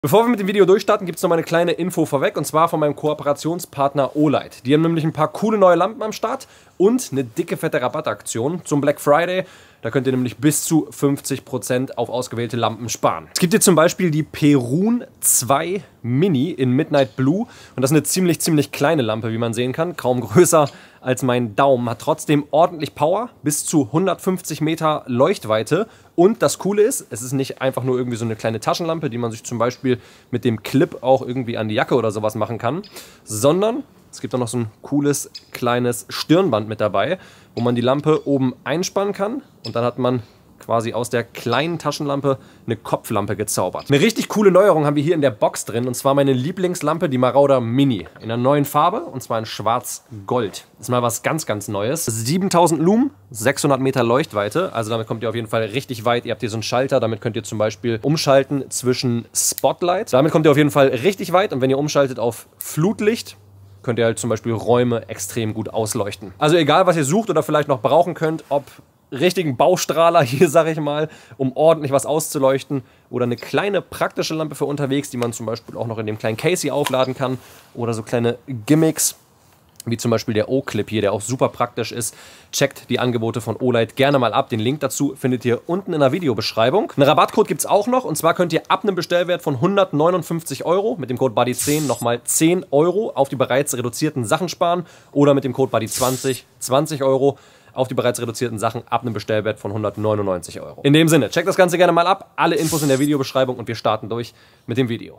Bevor wir mit dem Video durchstarten, gibt es noch mal eine kleine Info vorweg, und zwar von meinem Kooperationspartner Olight. Die haben nämlich ein paar coole neue Lampen am Start und eine dicke, fette Rabattaktion zum Black Friday. Da könnt ihr nämlich bis zu 50% auf ausgewählte Lampen sparen. Es gibt hier zum Beispiel die Perun 2 Mini in Midnight Blue. Und das ist eine ziemlich kleine Lampe, wie man sehen kann. Kaum größer als mein Daumen. Hat trotzdem ordentlich Power, bis zu 150 Meter Leuchtweite. Und das Coole ist, es ist nicht einfach nur irgendwie so eine kleine Taschenlampe, die man sich zum Beispiel mit dem Clip auch irgendwie an die Jacke oder sowas machen kann, sondern es gibt auch noch so ein cooles kleines Stirnband mit dabei, wo man die Lampe oben einspannen kann und dann hat man quasi aus der kleinen Taschenlampe eine Kopflampe gezaubert. Eine richtig coole Neuerung haben wir hier in der Box drin, und zwar meine Lieblingslampe, die Marauder Mini, in einer neuen Farbe, und zwar in schwarz-gold. Das ist mal was ganz Neues. 7000 Lumen, 600 Meter Leuchtweite, also damit kommt ihr auf jeden Fall richtig weit. Ihr habt hier so einen Schalter, damit könnt ihr zum Beispiel umschalten zwischen Spotlight. Damit kommt ihr auf jeden Fall richtig weit, und wenn ihr umschaltet auf Flutlicht, könnt ihr halt zum Beispiel Räume extrem gut ausleuchten. Also egal, was ihr sucht oder vielleicht noch brauchen könnt, ob richtigen Baustrahler hier, sag ich mal, um ordentlich was auszuleuchten, oder eine kleine praktische Lampe für unterwegs, die man zum Beispiel auch noch in dem kleinen Case hier aufladen kann, oder so kleine Gimmicks, wie zum Beispiel der O-Clip hier, der auch super praktisch ist. Checkt die Angebote von Olight gerne mal ab. Den Link dazu findet ihr unten in der Videobeschreibung. Einen Rabattcode gibt es auch noch, und zwar könnt ihr ab einem Bestellwert von 159 € mit dem Code BUDDY10 nochmal 10 € auf die bereits reduzierten Sachen sparen, oder mit dem Code BUDDY20 20 € auf die bereits reduzierten Sachen ab einem Bestellwert von 199 €. In dem Sinne, checkt das Ganze gerne mal ab. Alle Infos in der Videobeschreibung, und wir starten durch mit dem Video.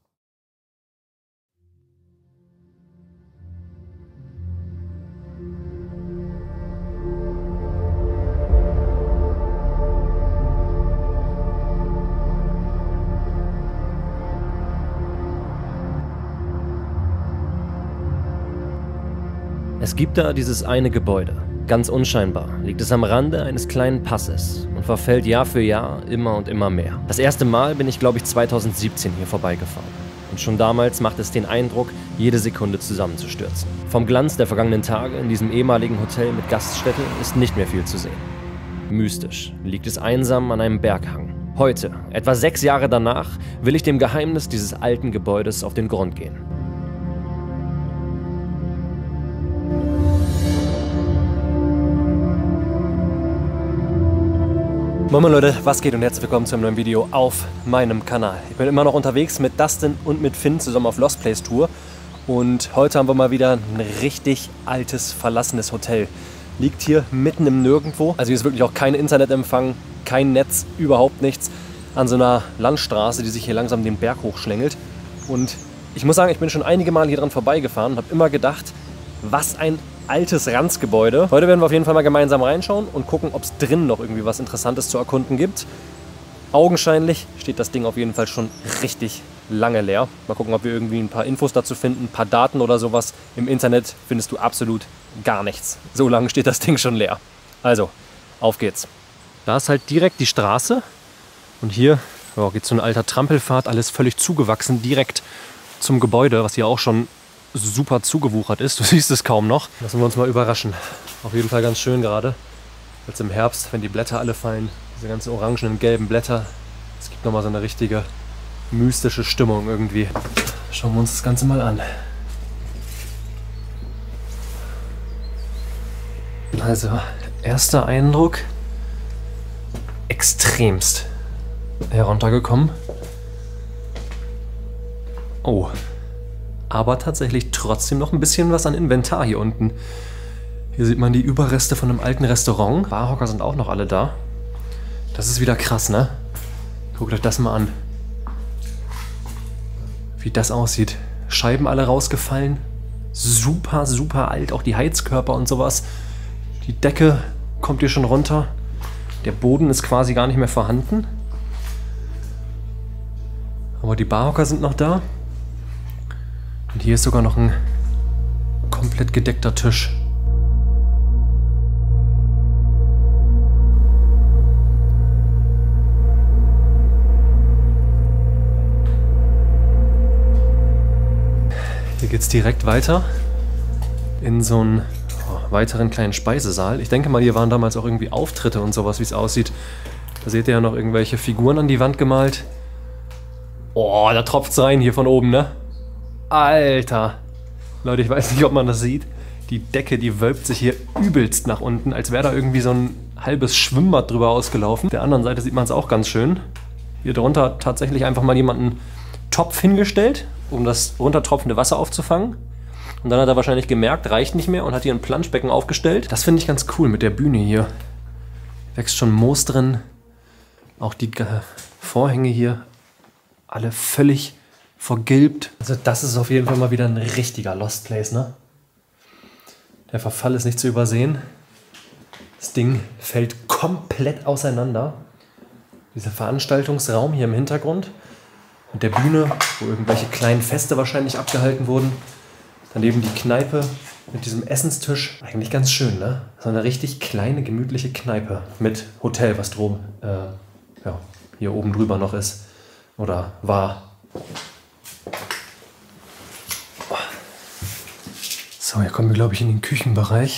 Es gibt da dieses eine Gebäude. Ganz unscheinbar liegt es am Rande eines kleinen Passes und verfällt Jahr für Jahr immer und immer mehr. Das erste Mal bin ich, glaube ich, 2017 hier vorbeigefahren. Und schon damals macht es den Eindruck, jede Sekunde zusammenzustürzen. Vom Glanz der vergangenen Tage in diesem ehemaligen Hotel mit Gaststätte ist nicht mehr viel zu sehen. Mystisch liegt es einsam an einem Berghang. Heute, etwa 6 Jahre danach, will ich dem Geheimnis dieses alten Gebäudes auf den Grund gehen. Moin Leute, was geht, und herzlich willkommen zu einem neuen Video auf meinem Kanal. Ich bin immer noch unterwegs mit Dustin und mit Finn zusammen auf Lost Place Tour, und heute haben wir mal wieder ein richtig altes, verlassenes Hotel. Liegt hier mitten im Nirgendwo, also hier ist wirklich auch kein Internetempfang, kein Netz, überhaupt nichts, an so einer Landstraße, die sich hier langsam den Berg hochschlängelt. Und ich muss sagen, ich bin schon einige Mal hier dran vorbeigefahren und habe immer gedacht, was ein altes Ranzgebäude. Heute werden wir auf jeden Fall mal gemeinsam reinschauen und gucken, ob es drin noch irgendwie was Interessantes zu erkunden gibt. Augenscheinlich steht das Ding auf jeden Fall schon richtig lange leer. Mal gucken, ob wir irgendwie ein paar Infos dazu finden, ein paar Daten oder sowas. Im Internet findest du absolut gar nichts. So lange steht das Ding schon leer. Also, auf geht's. Da ist halt direkt die Straße, und hier geht so ein alter Trampelpfad, alles völlig zugewachsen, direkt zum Gebäude, was hier auch schon super zugewuchert ist. Du siehst es kaum noch. Lassen wir uns mal überraschen. Auf jeden Fall ganz schön gerade. Jetzt im Herbst, wenn die Blätter alle fallen, diese ganzen orangenen, gelben Blätter. Es gibt nochmal so eine richtige mystische Stimmung irgendwie. Schauen wir uns das Ganze mal an. Also, erster Eindruck, extremst heruntergekommen. Oh. Aber tatsächlich trotzdem noch ein bisschen was an Inventar hier unten. Hier sieht man die Überreste von einem alten Restaurant. Barhocker sind auch noch alle da. Das ist wieder krass, ne? Guckt euch das mal an. Wie das aussieht. Scheiben alle rausgefallen. Super, super alt. Auch die Heizkörper und sowas. Die Decke kommt hier schon runter. Der Boden ist quasi gar nicht mehr vorhanden. Aber die Barhocker sind noch da. Und hier ist sogar noch ein komplett gedeckter Tisch. Hier geht es direkt weiter in so einen weiteren kleinen Speisesaal. Ich denke mal, hier waren damals auch irgendwie Auftritte und sowas, wie es aussieht. Da seht ihr ja noch irgendwelche Figuren an die Wand gemalt. Oh, da tropft's rein hier von oben, ne? Alter. Leute, ich weiß nicht, ob man das sieht. Die Decke, die wölbt sich hier übelst nach unten, als wäre da irgendwie so ein halbes Schwimmbad drüber ausgelaufen. Auf der anderen Seite sieht man es auch ganz schön. Hier drunter hat tatsächlich einfach mal jemand einen Topf hingestellt, um das runtertropfende Wasser aufzufangen. Und dann hat er wahrscheinlich gemerkt, reicht nicht mehr und hat hier ein Planschbecken aufgestellt. Das finde ich ganz cool mit der Bühne hier. Wächst schon Moos drin. Auch die Vorhänge hier, alle völlig vergilbt. Also das ist auf jeden Fall mal wieder ein richtiger Lost Place, ne? Der Verfall ist nicht zu übersehen. Das Ding fällt komplett auseinander. Dieser Veranstaltungsraum hier im Hintergrund mit der Bühne, wo irgendwelche kleinen Feste wahrscheinlich abgehalten wurden. Daneben die Kneipe mit diesem Essenstisch. Eigentlich ganz schön, ne? So eine richtig kleine, gemütliche Kneipe mit Hotel, was drum, ja, hier oben drüber noch ist. Oder war. So, hier kommen wir, glaube ich, in den Küchenbereich.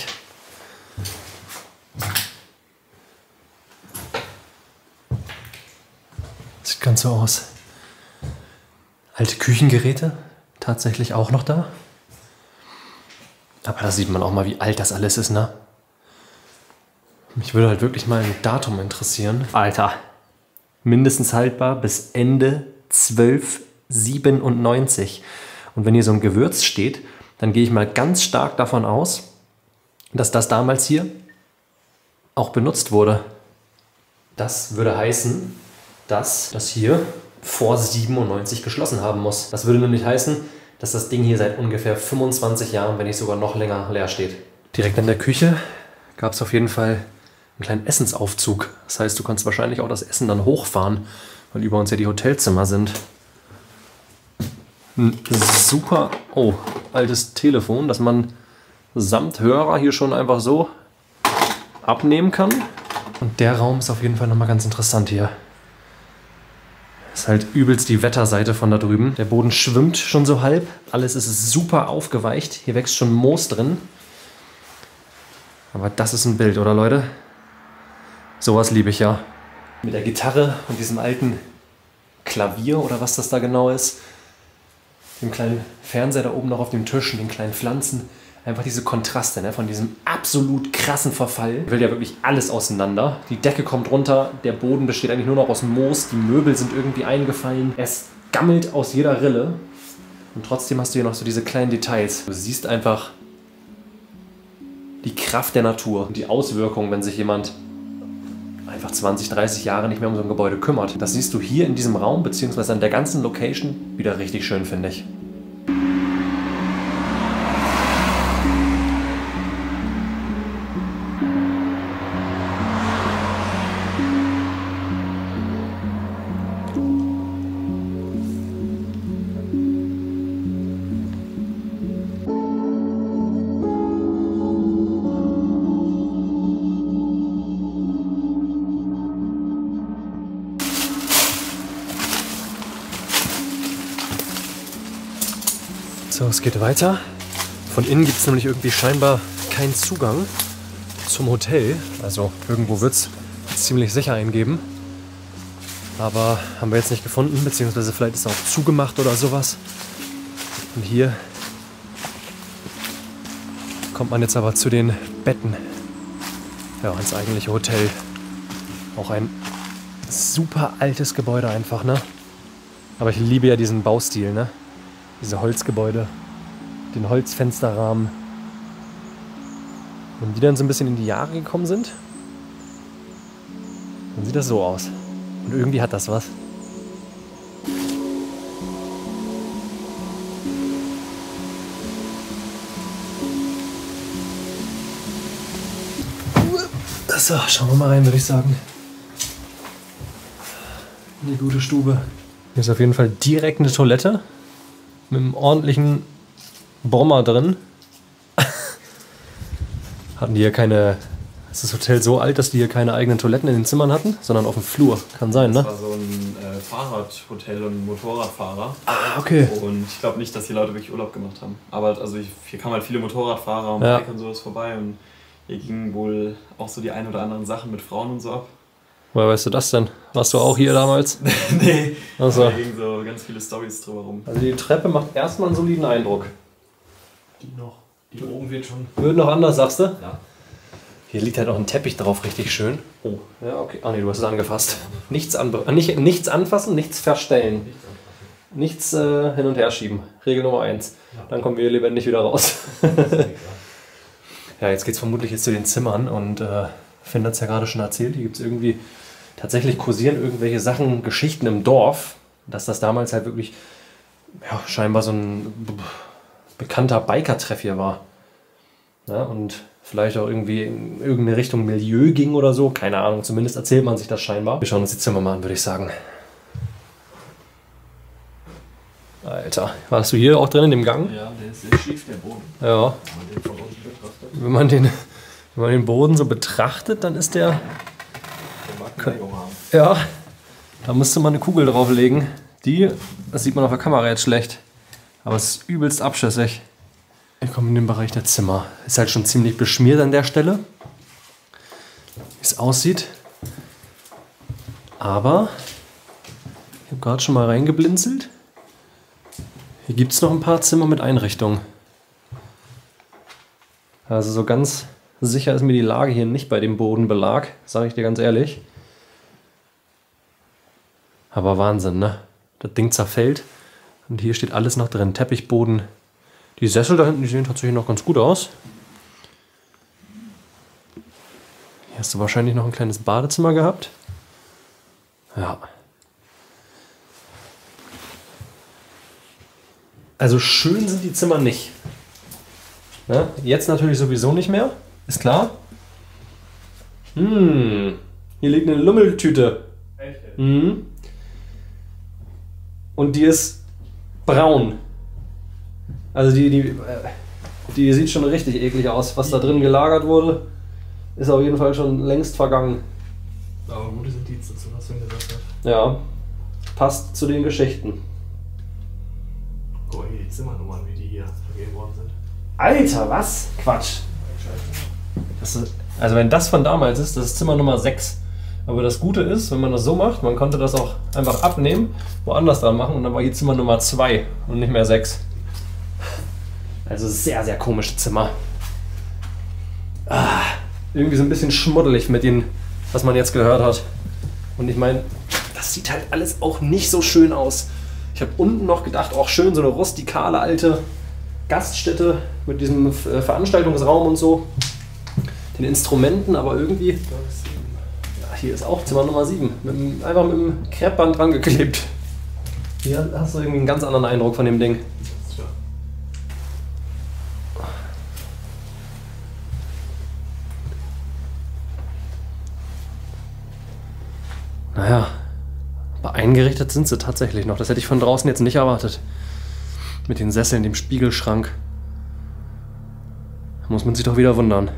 Sieht ganz so aus. Alte Küchengeräte, tatsächlich auch noch da. Aber da sieht man auch mal, wie alt das alles ist, ne? Mich würde halt wirklich mal ein Datum interessieren. Alter, mindestens haltbar bis Ende 1297. Und wenn hier so ein Gewürz steht, dann gehe ich mal ganz stark davon aus, dass das damals hier auch benutzt wurde. Das würde heißen, dass das hier vor 97 geschlossen haben muss. Das würde nämlich heißen, dass das Ding hier seit ungefähr 25 Jahren, wenn nicht sogar noch länger, leer steht. Direkt an der Küche gab es auf jeden Fall einen kleinen Essensaufzug. Das heißt, du kannst wahrscheinlich auch das Essen dann hochfahren, weil über uns ja die Hotelzimmer sind. Ein super altes Telefon, das man samt Hörer hier schon einfach so abnehmen kann. Und der Raum ist auf jeden Fall nochmal ganz interessant hier. Ist halt übelst die Wetterseite von da drüben. Der Boden schwimmt schon so halb. Alles ist super aufgeweicht. Hier wächst schon Moos drin. Aber das ist ein Bild, oder Leute? Sowas liebe ich ja. Mit der Gitarre und diesem alten Klavier oder was das da genau ist. Dem kleinen Fernseher da oben noch auf dem Tisch und den kleinen Pflanzen. Einfach diese Kontraste, ne? Von diesem absolut krassen Verfall. Will ja wirklich alles auseinander. Die Decke kommt runter, der Boden besteht eigentlich nur noch aus Moos, die Möbel sind irgendwie eingefallen. Es gammelt aus jeder Rille. Und trotzdem hast du hier noch so diese kleinen Details. Du siehst einfach die Kraft der Natur und die Auswirkungen, wenn sich jemand einfach 20, 30 Jahre nicht mehr um so ein Gebäude kümmert. Das siehst du hier in diesem Raum, beziehungsweise an der ganzen Location, wieder richtig schön, finde ich. So, es geht weiter. Von innen gibt es nämlich irgendwie scheinbar keinen Zugang zum Hotel. Also irgendwo wird es ziemlich sicher eingeben. Aber haben wir jetzt nicht gefunden, beziehungsweise vielleicht ist es auch zugemacht oder sowas. Und hier kommt man jetzt aber zu den Betten. Ja, ins eigentliche Hotel. Auch ein super altes Gebäude einfach, ne? Aber ich liebe ja diesen Baustil, ne? Diese Holzgebäude, den Holzfensterrahmen. Wenn die dann so ein bisschen in die Jahre gekommen sind, dann sieht das so aus. Und irgendwie hat das was. So, schauen wir mal rein, würde ich sagen. In die gute Stube. Hier ist auf jeden Fall direkt eine Toilette. Mit einem ordentlichen Bomber drin. Hatten die hier keine... Ist das Hotel so alt, dass die hier keine eigenen Toiletten in den Zimmern hatten, sondern auf dem Flur? Kann sein, ne? Das war so ein Fahrradhotel und Motorradfahrer. Ah, okay. Und ich glaube nicht, dass die Leute wirklich Urlaub gemacht haben. Aber also hier kamen halt viele Motorradfahrer und Bike und sowas vorbei. Und hier gingen wohl auch so die ein oder anderen Sachen mit Frauen und so ab. Woher weißt du das denn? Warst du auch hier damals? Nee, Achso. da liegen so ganz viele Storys drüber rum. Also die Treppe macht erstmal einen soliden Eindruck. Die noch. Die oben wird schon. Wird noch anders, sagst du? Ja. Hier liegt halt noch ein Teppich drauf, richtig schön. Oh, ja, okay. Ah, nee, du hast es angefasst. Nichts anfassen, nichts verstellen. Nichts hin und her schieben. Regel Nummer 1. Dann kommen wir lebendig wieder raus. Ja, jetzt geht's vermutlich jetzt zu den Zimmern und Finn hat es ja gerade schon erzählt, hier gibt es irgendwie, tatsächlich kursieren irgendwelche Sachen, Geschichten im Dorf, dass das damals halt wirklich, ja, scheinbar so ein bekannter Biker-Treff hier war. Ja, und vielleicht auch irgendwie in irgendeine Richtung Milieu ging oder so, keine Ahnung, zumindest erzählt man sich das scheinbar. Wir schauen uns die Zimmer mal an, würde ich sagen. Alter, warst du hier auch drin in dem Gang? Ja, der ist sehr schief, der Boden. Ja. Wenn man den von unten betrachtet. Wenn man den Boden so betrachtet, dann ist der... Der mag eine Neigung haben. Ja, da müsste man eine Kugel drauflegen. Das sieht man auf der Kamera jetzt schlecht. Aber es ist übelst abschüssig. Ich komme in den Bereich der Zimmer. Ist halt schon ziemlich beschmiert an der Stelle. Wie es aussieht. Aber ich habe gerade schon mal reingeblinzelt. Hier gibt es noch ein paar Zimmer mit Einrichtungen. Also so ganz sicher ist mir die Lage hier nicht bei dem Bodenbelag, sage ich dir ganz ehrlich. Aber Wahnsinn, ne? Das Ding zerfällt und hier steht alles noch drin. Teppichboden. Die Sessel da hinten, die sehen tatsächlich noch ganz gut aus. Hier hast du wahrscheinlich noch ein kleines Badezimmer gehabt. Ja. Also schön sind die Zimmer nicht. Ne? Jetzt natürlich sowieso nicht mehr. Ist klar. Hier liegt eine Lummeltüte. Echt? Und die ist braun. Also die sieht schon richtig eklig aus. Was da drin gelagert wurde, ist auf jeden Fall schon längst vergangen. Aber gutes Indiz dazu, was Finn gesagt hat. Ja, passt zu den Geschichten. Guck mal hier die Zimmernummern, wie die hier vergeben worden sind. Alter, was? Quatsch. Also wenn das von damals ist, das ist Zimmer Nummer 6. Aber das Gute ist, wenn man das so macht, man konnte das auch einfach abnehmen, woanders dran machen und dann war hier Zimmer Nummer 2 und nicht mehr 6. Also sehr, sehr komische Zimmer. Irgendwie so ein bisschen schmuddelig mit den, was man jetzt gehört hat. Und ich meine, das sieht halt alles auch nicht so schön aus. Ich habe unten noch gedacht, auch schön so eine rustikale alte Gaststätte mit diesem Veranstaltungsraum und so. Den Instrumenten, aber irgendwie... Ja, hier ist auch Zimmer Nummer 7. Einfach mit dem Kreppband dran geklebt. Hier hast du irgendwie einen ganz anderen Eindruck von dem Ding. Naja, aber eingerichtet sind sie tatsächlich noch. Das hätte ich von draußen jetzt nicht erwartet. Mit den Sesseln, dem Spiegelschrank. Da muss man sich doch wieder wundern.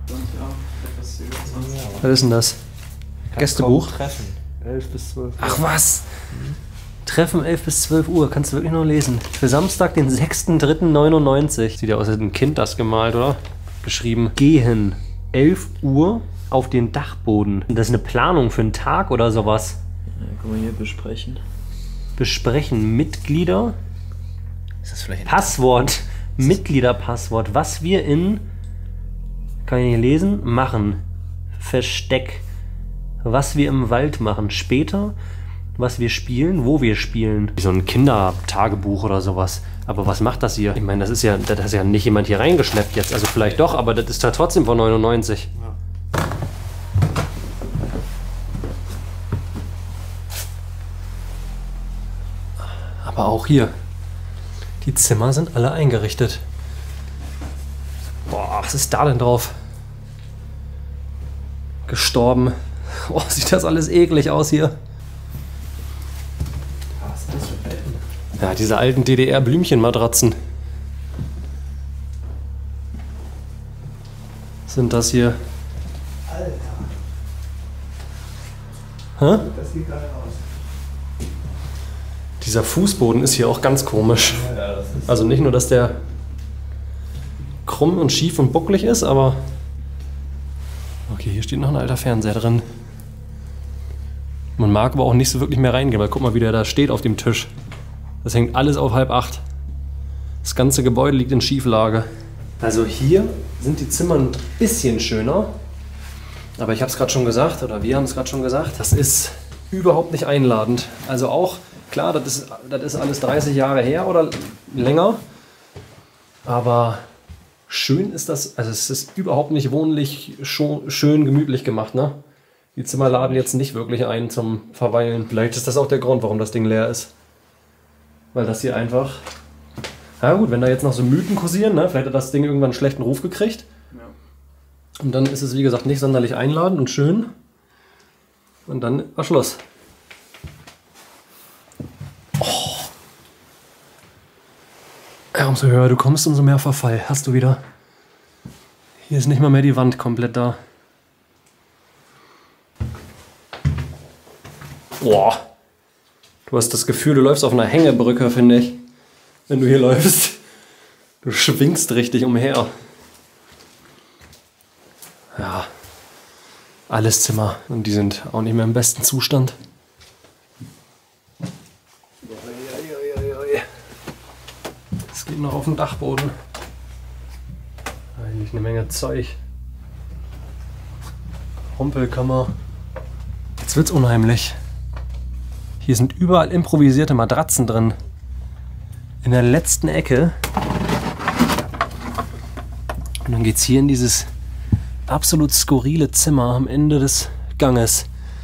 Was ist denn das? Gästebuch? Treffen. 11 bis 12 Uhr. Ach was! Treffen 11 bis 12 Uhr. Kannst du wirklich noch lesen. Für Samstag, den 6.3.99. Sieht ja aus, als hätte ein Kind das gemalt, oder? Geschrieben. Gehen. 11 Uhr auf den Dachboden. Das ist eine Planung für einen Tag oder sowas. Ja, guck mal hier, besprechen. Besprechen. Mitglieder. Ist das vielleicht Passwort. Mitgliederpasswort. Was wir in... Kann ich nicht lesen? Machen. Versteck. Was wir im Wald machen. Später. Was wir spielen. Wo wir spielen. Wie so ein Kindertagebuch oder sowas. Aber was macht das hier? Ich meine, das ist ja nicht jemand hier reingeschleppt jetzt. Also vielleicht doch, aber das ist ja trotzdem von 99. Ja. Aber auch hier. Die Zimmer sind alle eingerichtet. Boah, was ist da denn drauf? Gestorben. Boah, sieht das alles eklig aus hier. Was ist das für Betten? Ja, diese alten DDR-Blümchenmatratzen. Sind das hier? Alter, Hä? das sieht geil aus. Dieser Fußboden ist hier auch ganz komisch. Ja, das ist Also nicht nur, dass der krumm und schief und bucklig ist, aber... Okay, hier steht noch ein alter Fernseher drin. Man mag aber auch nicht so wirklich mehr reingehen, weil guck mal, wie der da steht auf dem Tisch. Das hängt alles auf 7:30. Das ganze Gebäude liegt in Schieflage. Also hier sind die Zimmer ein bisschen schöner. Aber ich habe es gerade schon gesagt, oder wir haben es gerade schon gesagt, das ist überhaupt nicht einladend. Also auch, klar, das ist alles 30 Jahre her oder länger. Aber schön ist das, also es ist überhaupt nicht wohnlich, schön gemütlich gemacht, ne? Die Zimmer laden jetzt nicht wirklich ein zum Verweilen. Vielleicht ist das auch der Grund, warum das Ding leer ist. Weil das hier einfach... Na gut, wenn da jetzt noch so Mythen kursieren, ne? Vielleicht hat das Ding irgendwann einen schlechten Ruf gekriegt. Ja. Und dann ist es, wie gesagt, nicht sonderlich einladend und schön. Und dann war Schluss. Oh. Ja, umso höher du kommst, umso mehr Verfall hast du wieder. Hier ist nicht mal mehr die Wand komplett da. Boah. Du hast das Gefühl, du läufst auf einer Hängebrücke, finde ich. Wenn du hier läufst. Du schwingst richtig umher. Ja. Alles Zimmer. Und die sind auch nicht mehr im besten Zustand. Es geht noch auf den Dachboden. Da liegt eine Menge Zeug. Rumpelkammer. Jetzt wird's unheimlich. Hier sind überall improvisierte Matratzen drin. In der letzten Ecke. Und dann geht's hier in dieses absolut skurrile Zimmer am Ende des Ganges.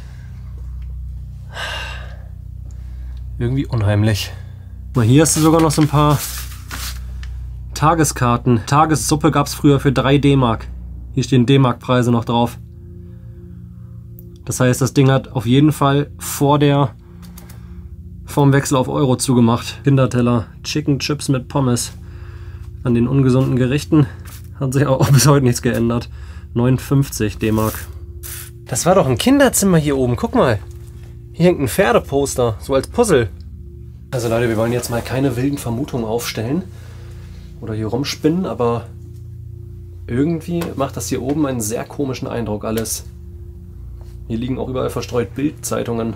Irgendwie unheimlich. Mal hier hast du sogar noch so ein paar Tageskarten. Tagessuppe gab es früher für 3 D-Mark. Hier stehen D-Mark-Preise noch drauf. Das heißt, das Ding hat auf jeden Fall vorm Wechsel auf Euro zugemacht. Kinderteller, Chicken Chips mit Pommes. An den ungesunden Gerichten hat sich auch bis heute nichts geändert. 59 D-Mark. Das war doch ein Kinderzimmer hier oben. Guck mal. Hier hängt ein Pferdeposter, so als Puzzle. Also Leute, wir wollen jetzt mal keine wilden Vermutungen aufstellen oder hier rumspinnen, aber irgendwie macht das hier oben einen sehr komischen Eindruck alles. Hier liegen auch überall verstreut Bildzeitungen.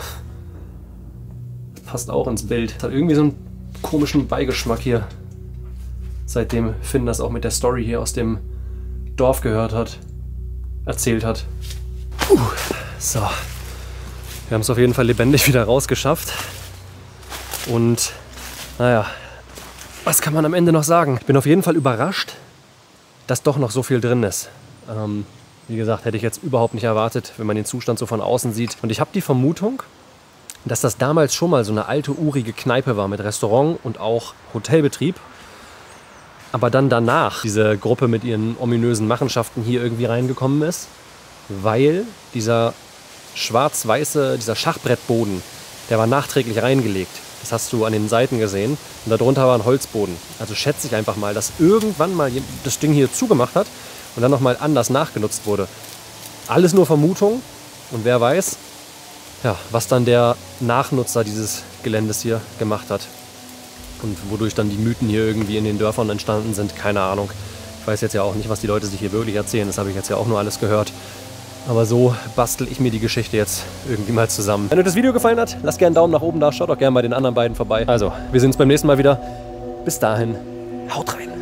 Das passt auch ins Bild. Das hat irgendwie so einen komischen Beigeschmack hier. Seitdem Finn das auch mit der Story hier aus dem Dorf erzählt hat. So. Wir haben es auf jeden Fall lebendig wieder rausgeschafft. Und naja, was kann man am Ende noch sagen? Ich bin auf jeden Fall überrascht, dass doch noch so viel drin ist. Wie gesagt, hätte ich jetzt überhaupt nicht erwartet, wenn man den Zustand so von außen sieht. Und ich habe die Vermutung, dass das damals schon mal so eine alte, urige Kneipe war mit Restaurant und auch Hotelbetrieb. Aber dann danach diese Gruppe mit ihren ominösen Machenschaften hier irgendwie reingekommen ist, weil dieser schwarz-weiße, dieser Schachbrettboden, der war nachträglich reingelegt. Das hast du an den Seiten gesehen. Und darunter war ein Holzboden. Also schätze ich einfach mal, dass irgendwann mal das Ding hier zugemacht hat und dann nochmal anders nachgenutzt wurde. Alles nur Vermutung. Und wer weiß, ja, was dann der Nachnutzer dieses Geländes hier gemacht hat. Und wodurch dann die Mythen hier irgendwie in den Dörfern entstanden sind, keine Ahnung. Ich weiß jetzt ja auch nicht, was die Leute sich hier wirklich erzählen. Das habe ich jetzt ja auch nur alles gehört. Aber so bastel ich mir die Geschichte jetzt irgendwie mal zusammen. Wenn euch das Video gefallen hat, lasst gerne einen Daumen nach oben da. Schaut auch gerne bei den anderen beiden vorbei. Also, wir sehen uns beim nächsten Mal wieder. Bis dahin, haut rein.